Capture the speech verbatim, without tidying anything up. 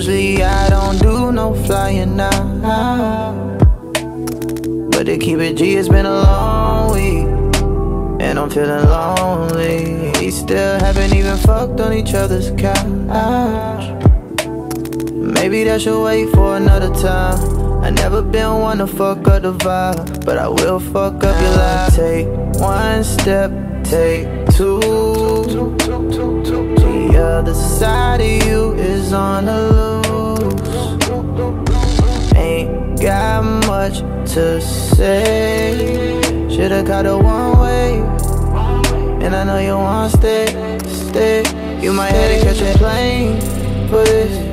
Usually I don't do no flying now, but to keep it G, it's been a long week, and I'm feeling lonely. We still haven't even fucked on each other's couch. Maybe that should wait for another time. I never been one to fuck up the vibe, but I will fuck up your life. Take one step, take two. The other side of you is on the loose. Ain't got much to say. Should've caught a one way, and I know you wanna stay, stay. You might have to catch a plane for this.